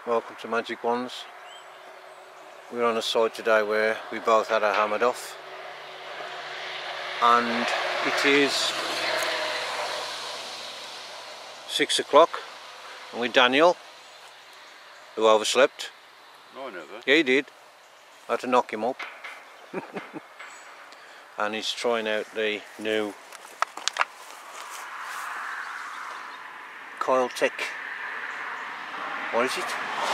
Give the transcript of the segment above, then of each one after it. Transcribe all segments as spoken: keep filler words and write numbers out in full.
welcome to Magic Wands. We're on a site today where we both had our hammered off, and it is six o'clock, and with Daniel, who overslept. No, I never. Yeah, he did. I had to knock him up. And he's trying out the new Coiltech. What is it?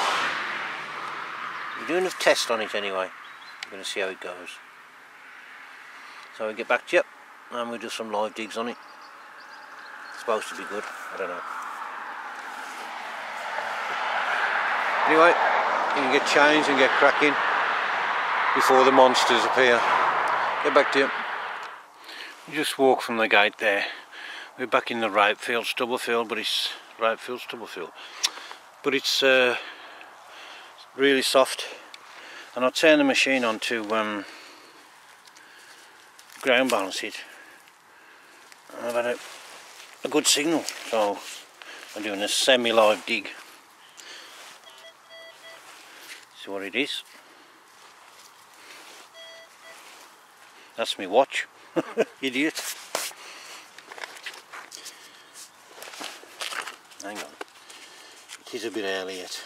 We're doing a test on it anyway. We're going to see how it goes. So we'll get back to you and we'll do some live digs on it. It's supposed to be good, I don't know. Anyway, you can get changed and get cracking before the monsters appear. Get back to you. You just walk from the gate there. We're back in the rape field, stubble field, but it's rape field, stubble field. But it's uh, really soft, and I'll turn the machine on to um, ground balance it. And I've had a, a good signal, so I'm doing a semi-live dig. See what it is. That's me watch. Idiot. Hang on. It is a bit early yet.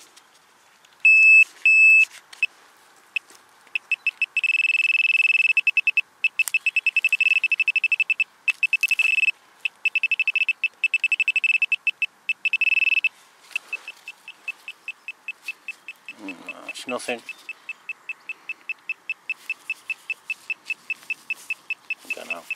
Mm, it's nothing. I don't know.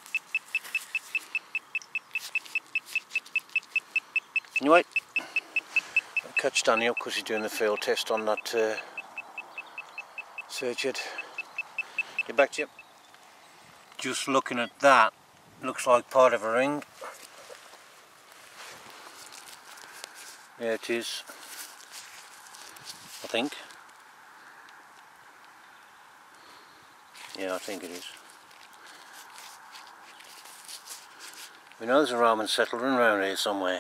Anyway, I'll catch Daniel because he's doing the field test on that uh, search it. Get back to you. Just looking at that, looks like part of a ring. Yeah, it is. I think. Yeah, I think it is. We know there's a Roman settlement around here somewhere.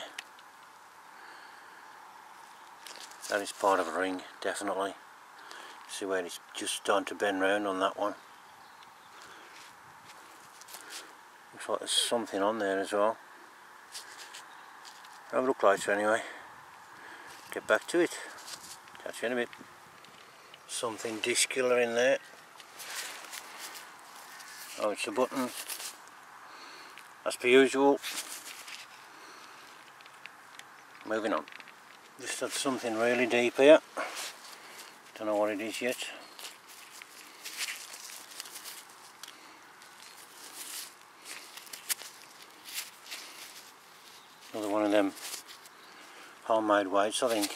That is part of a ring, definitely. See where it's just starting to bend round on that one. Looks like there's something on there as well. Have a look later anyway. Get back to it. Catch you in a bit. Something discular in there. Oh, it's a button. As per usual. Moving on. Just had something really deep here. Don't know what it is yet. Another one of them homemade weights, I think.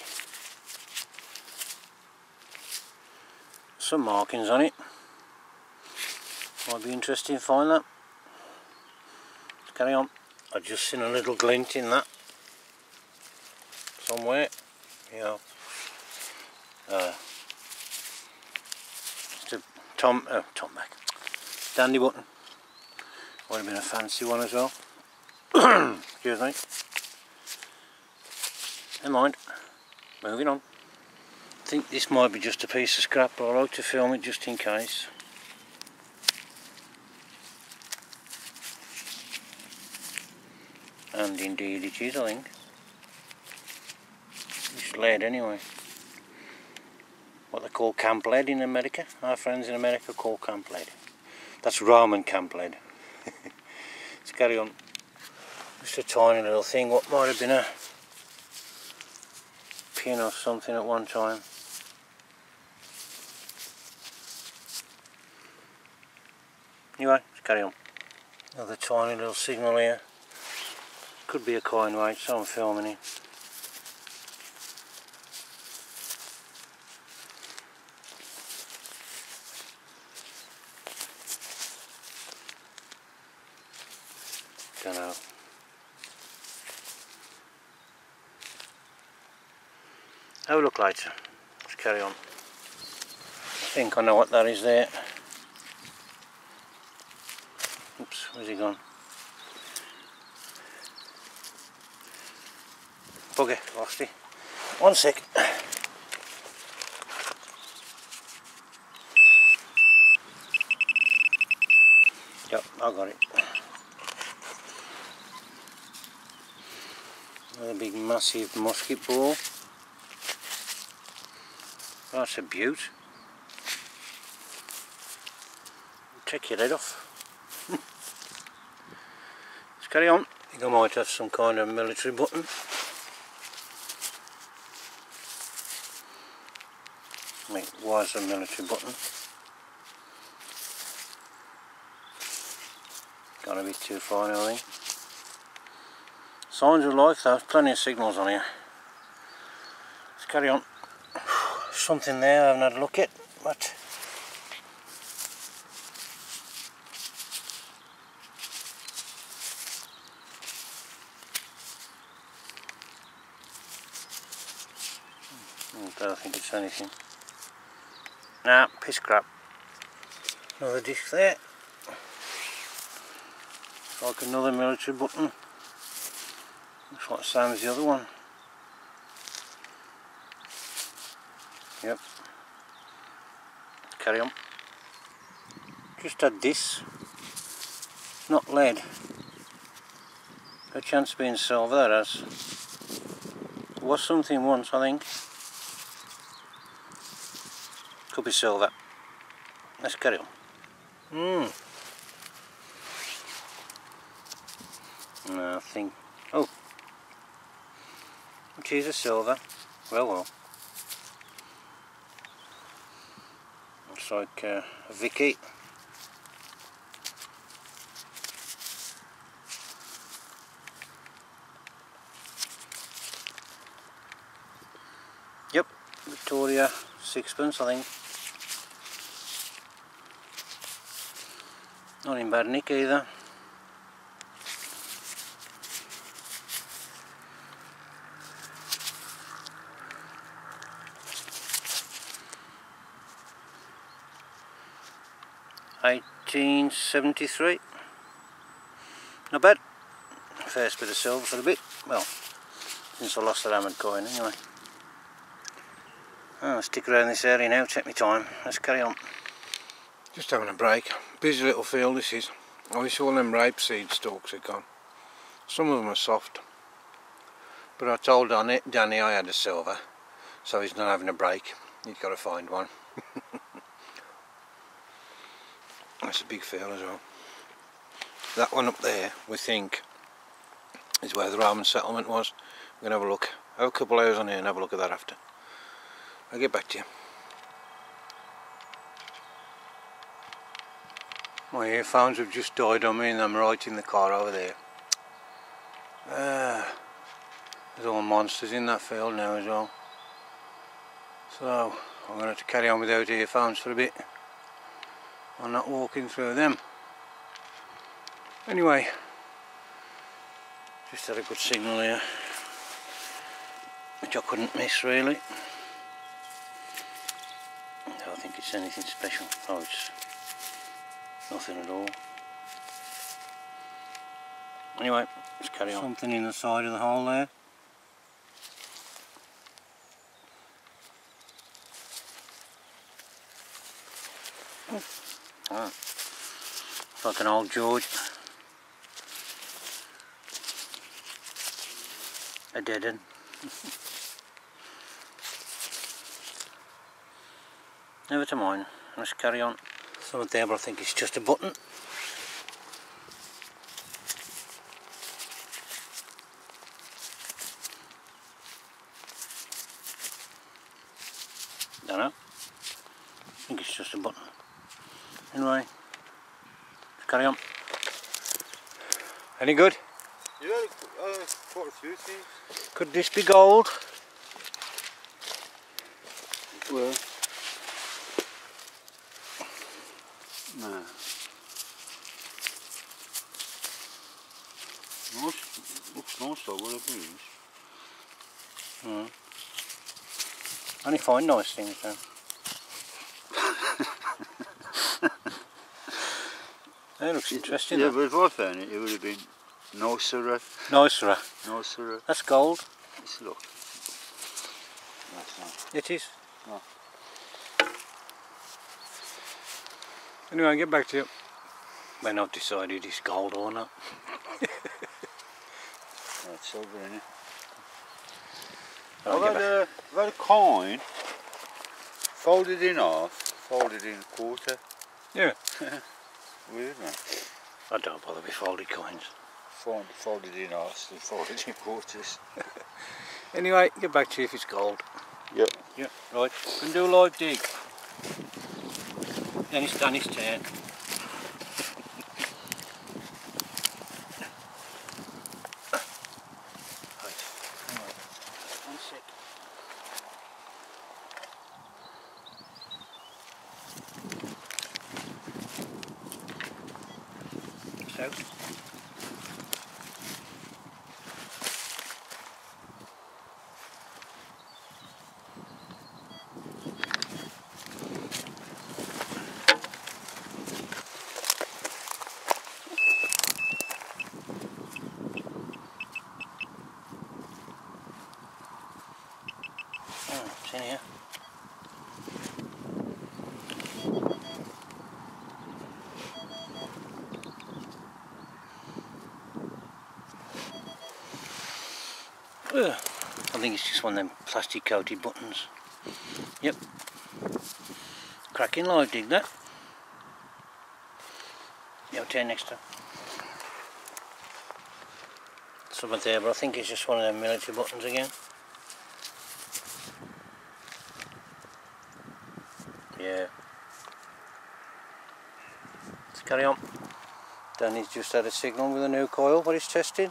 Some markings on it. Might be interesting to find that. Let's carry on. I've just seen a little glint in that. Somewhere. Yeah. Uh, just a Tom, oh, Tom back. Dandy button. Might have been a fancy one as well. Excuse me. Never mind. Moving on. I think this might be just a piece of scrap, but I like to film it just in case. And indeed it is, I think. It's lead anyway. What they call camp lead in America. Our friends in America call camp lead. That's Roman camp lead. Let's carry on. Just a tiny little thing. What might have been a pin or something at one time. Anyway, let's carry on. Another tiny little signal here. Could be a coin weight, so I'm filming it. Don't know. Have a look later. Let's carry on. I think I know what that is there. Oops, where's he gone? Bugger, lost it. One sec. I got it. Another big massive musket ball. That's a beaut. Take your head off. Let's carry on. I think I might have some kind of military button. It was a military button. Gone a bit too far now, I think. Signs of life though, plenty of signals on here. Let's carry on. Something there I haven't had a look at, but I don't think it's anything. Nah, piss crap. Another disc there. Like another military button. Looks like the same as the other one. Yep. Carry on. Just had this. It's not lead. No chance of being silver, that has. It was something once, I think. Could be silver. Let's carry on. Hmm. Nothing. Oh. Which is a silver. Well, well. Looks like uh, a Vicky. Yep. Victoria sixpence, I think. Not in bad nick either. eighteen seventy-three. Not bad. First bit of silver for a bit. Well, since I lost that hammered coin anyway. I'll stick around this area now, take my time. Let's carry on. Just having a break. Busy little field this is. I wish all them rapeseed stalks had gone. Some of them are soft. But I told Danny, Danny I had a silver, so he's not having a break. He's got to find one. That's a big field as well. That one up there, we think, is where the Roman settlement was. We're going to have a look. Have a couple hours on here and have a look at that after. I'll get back to you. My earphones have just died on me and I'm right in the car over there. Uh, there's all monsters in that field now as well. So I'm going to have to carry on without earphones for a bit. I'm not walking through them. Anyway, just had a good signal here, which I couldn't miss really. I don't think it's anything special. Oh, it's nothing at all. Anyway, let's carry on. Something in the side of the hole there. Oh. It's like an old George. A dead end. Never to mind. Let's carry on. Something there, but I think it's just a button. Don't know. I think it's just a button. Anyway, let's carry on. Any good? Yeah, uh, quite a few things. Could this be gold? Well, no. Nice, looks nice though, whatever it is. Mm. Only find nice things though. That looks interesting. Yeah, though. but if I found it, it would have been nicer. Nicer. Nicer. That's gold. Let's look. That's nice. It is. Oh. Anyway, I'll get back to you. when I've decided it's gold or not. That's silver, innit? I'll I've get had, back. a, I've had a coin folded in half, folded in a quarter. Yeah. Weird, man. I don't bother with folded coins. Fold, folded in half, and folded in quarters. Anyway, get back to you if it's gold. Yep. Yeah, right. Can do a live dig. Then it's done his turn. Right. One sec. So. Oh, it's in here. Ugh. I think it's just one of them plastic coated buttons. Yep. Cracking live dig that. Your turn next time. Something there, but I think it's just one of them military buttons again. Yeah. Let's carry on. Danny's just had a signal with a new coil, what he's testing.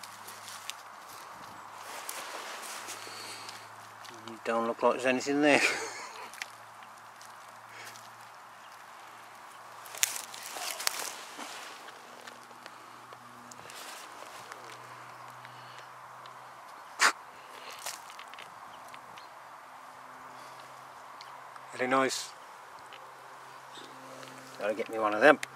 Don't look like there's anything there. Very nice. Gotta get me one of them.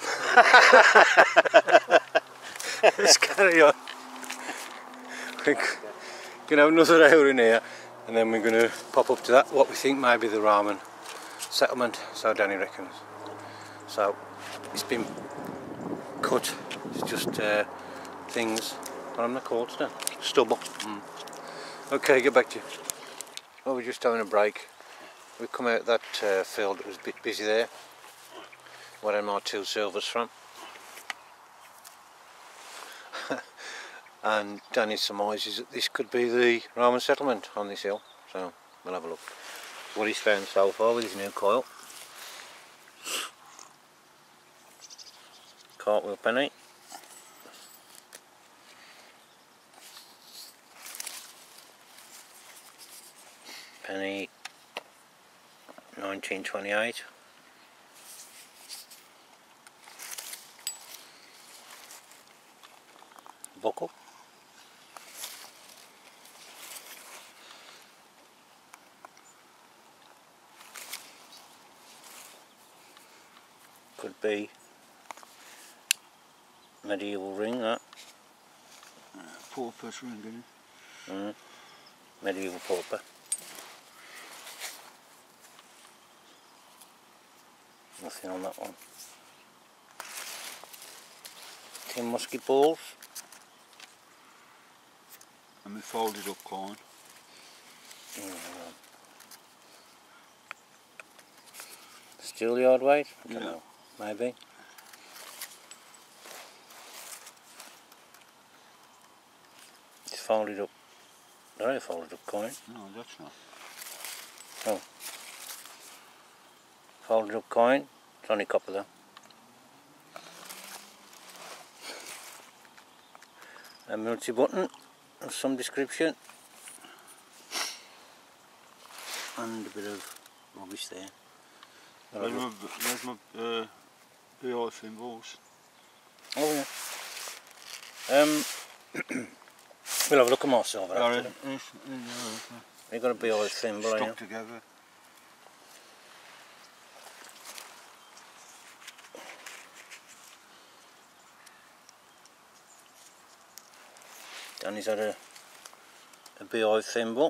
Let's carry on. We're gonna have another hour in here, and then we're gonna pop up to that, what we think might be the Raman settlement, so Danny reckons. So it's been cut, it's just uh, things, what am I called today? Stubble. Mm. Okay, get back to you. Well, we're just having a break. We come out that uh, field, it was a bit busy there. Where are my two silvers from? And Danny surmises that this could be the Roman settlement on this hill, so we'll have a look. What he's found so far with his new coil. Cartwheel penny. Penny nineteen twenty-eight. Buckle. Could be medieval ring, that. Uh, Pauper's ring, isn't it? Mm. Medieval pauper. Nothing on that one. Tin musket balls. And we folded up coin. Mm. Steel yard weight? I don't Yeah. know. Maybe. It's folded up. Very folded up coin. No, that's not. Oh. Folded up coin. It's only copper though. A multi-button of some description. And a bit of rubbish there. There's my, there's my uh, B I thimbles. Oh yeah. Um, we'll have a look at my silver after them. You've got a B I thimble, Stuck ain't you? together. Danny's had a, a B I thimble.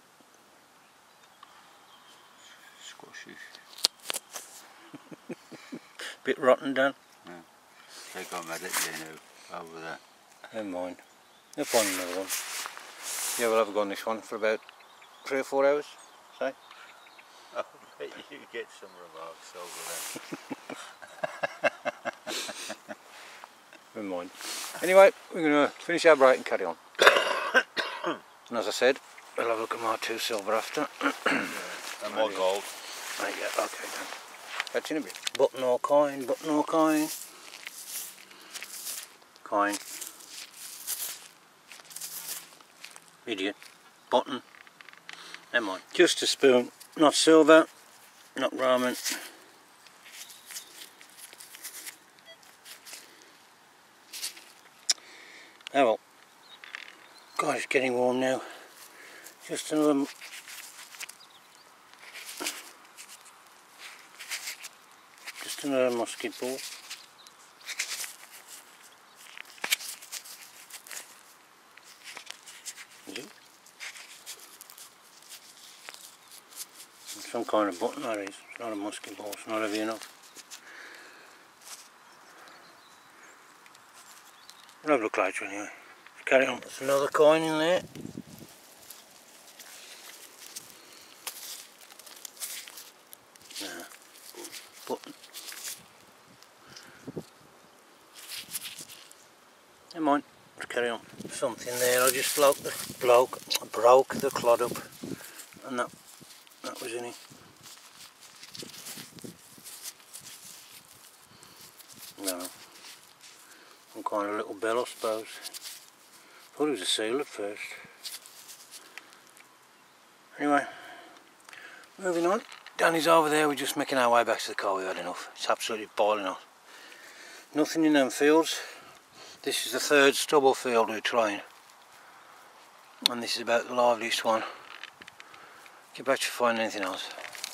Squashy. Bit rotten, Dan. Yeah. think I'm at it, you know, over there. Never mind. We'll find another one. Yeah, we'll have a go on this one for about three or four hours, say. I bet you get some remarks over there. Never mind. Anyway, we're going to finish our break and carry on. And as I said, we'll have a look at my two silver after. And my gold. Right, yeah, okay then. Catch you in a bit. Button or coin, button or coin. Coin. Idiot. Button. Never mind. Just a spoon. Not silver. Not ramen. Oh well. God, it's getting warm now. Just another... Just another musket ball. Is it? Some kind of button that is. It's not a musket ball, it's not heavy enough. We'll have a look later anyway. Let's carry on. There's another coin in there. Nah. Button. Never mind. Let's carry on. Something there. I just broke the bloke broke the clod up, and that that was in it. No. Some kind of little bell, I suppose. Thought it was a seal at first. Anyway, moving on. Danny's over there. We're just making our way back to the car. We've had enough. It's absolutely boiling hot. Nothing in them fields. This is the third stubble field we're trying, and this is about the liveliest one. Get back to find anything else.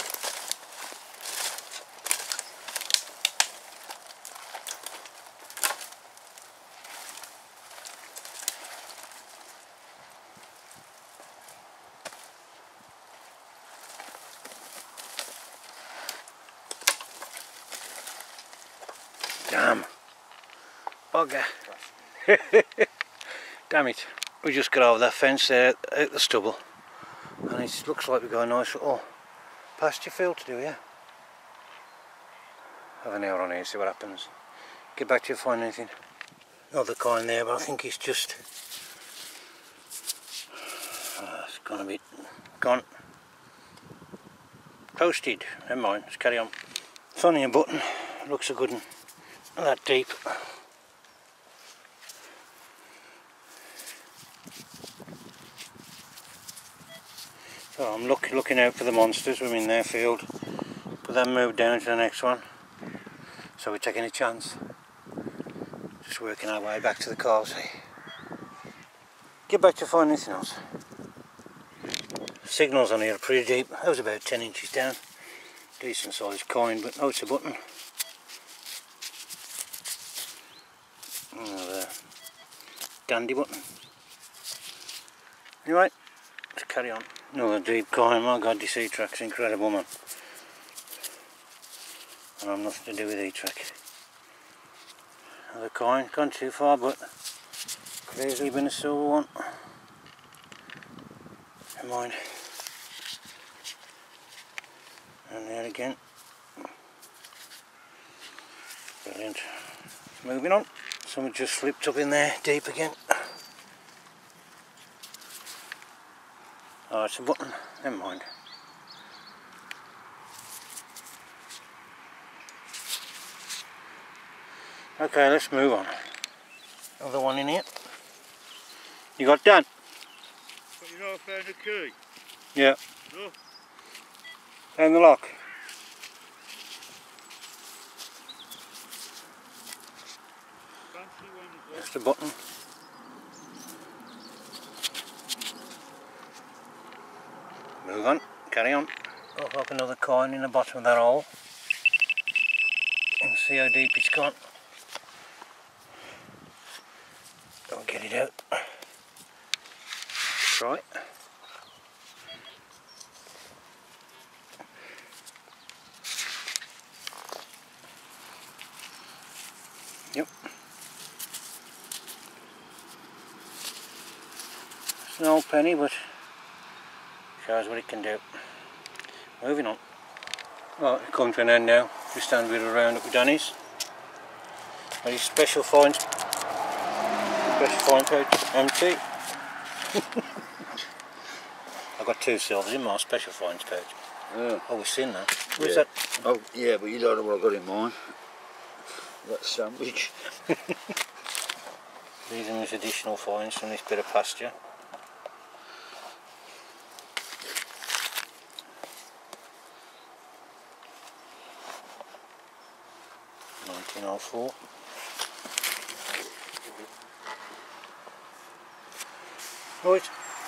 Damn. Bugger. Damn it. We just got over that fence there out the stubble, and it looks like we've got a nice little pasture field to do here. Have an hour on here, see what happens. Get back to you, find anything. Another coin there, but I think it's just... Oh, it's gone a bit... Gone. Toasted. Never mind, let's carry on. It's only a button. Looks a good one. Not that deep. So I'm look, looking out for the monsters. We're in their field, but then move down to the next one. So we're taking a chance. Just working our way back to the car. See. Get back to find anything else. Signals on here are pretty deep. That was about ten inches down. Decent sized coin, but no, it's a button. Another dandy button. Anyway, let's carry on. Another deep coin. My God, this E-track's incredible, man. And I'm nothing to do with E-track. Another coin, gone too far, but could easily been a silver one. Never mind. And there again. Brilliant. Moving on. Someone just slipped up in there, deep again. Oh, it's a button. Never mind. Okay, let's move on. Another one in here. You got done? But you know I found a key? Yeah. Look. Found the lock. Fancy one as well. Just a button. Move on, carry on. Look like another coin in the bottom of that hole. And see how deep it's gone. Don't get it out. Try. Yep. an old penny, but shows what it can do. Moving on. Right, it's come to an end now. Just stand with a round up with Danny's. Very special finds. Special find pouch, empty. I've got two silvers in my special finds pouch. Yeah. Oh, we've seen that. Where's Yeah. that? Oh, yeah, but you don't know what I've got in mine. That sandwich. These are these additional finds from this bit of pasture. nineteen oh four. Right.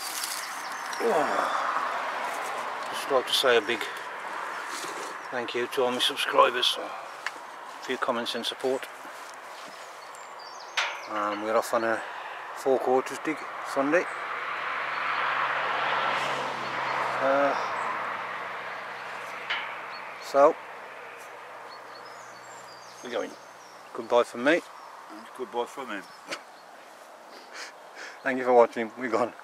Oh. Just like to say a big thank you to all my subscribers. A few comments and support. Um, we're off on a four quarters dig Sunday. Uh, so we're going. Goodbye from me. And goodbye from him. Thank you for watching. We're gone.